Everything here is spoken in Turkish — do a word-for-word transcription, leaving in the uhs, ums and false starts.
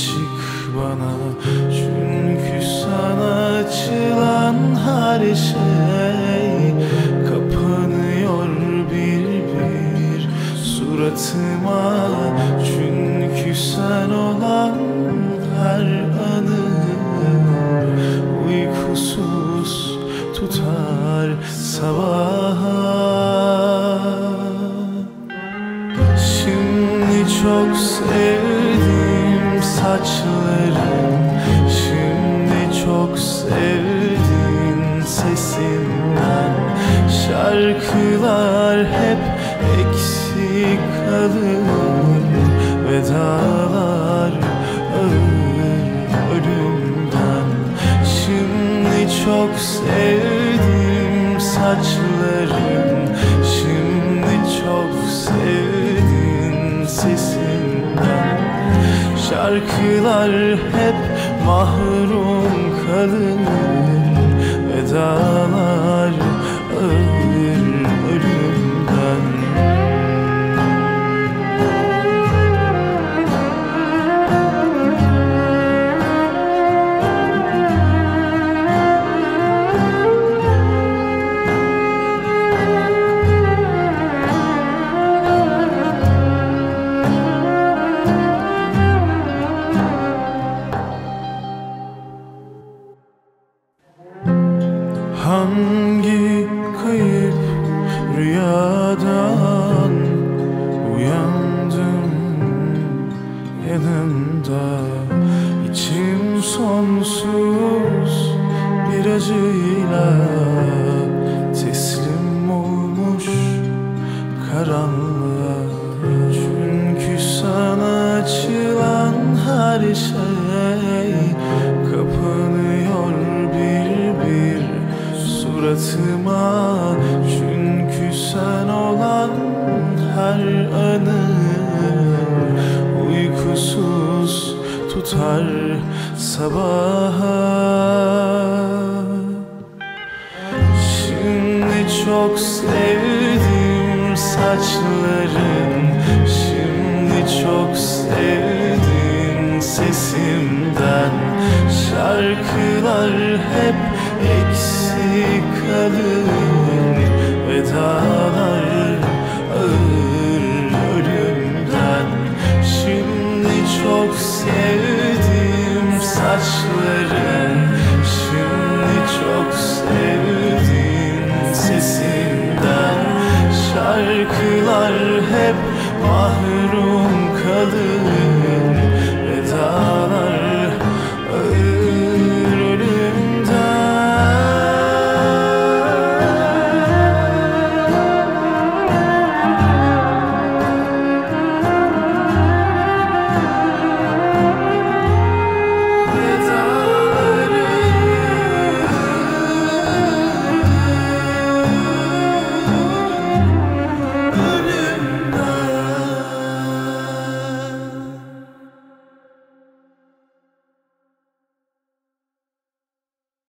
çık bana, çünkü sana açılan her şey kapanıyor bir bir suratıma. Çünkü sen olan her anım uykusuz tutar sabaha. Şimdi çok sevdim saçların, şimdi çok sevdim sesinden. Şarkılar hep eksik kalır, vedalar ağır ölümden. Şimdi çok sevdim saçların, şimdi çok sevdim sesinden. Şarkılar hep mahrum kalır, vedalar ağır ölümden. Hangi kayıp rüyadan uyandım yanında? İçim sonsuz bir acıyla teslim olmuş karanlığa. Çünkü sana açılan her şey kapanıyor bir bir suratıma. Çünkü sen olan her anım uykusuz tutar sabaha. Şimdi çok sevdim saçların, şimdi çok sevdim sesimden. Şarkılar hep eksik kalır, vedalar ağır ölümden. Şimdi çok sevdim saçların, şimdi çok sevdim sesinden. Şarkılar hep mahrum kalır,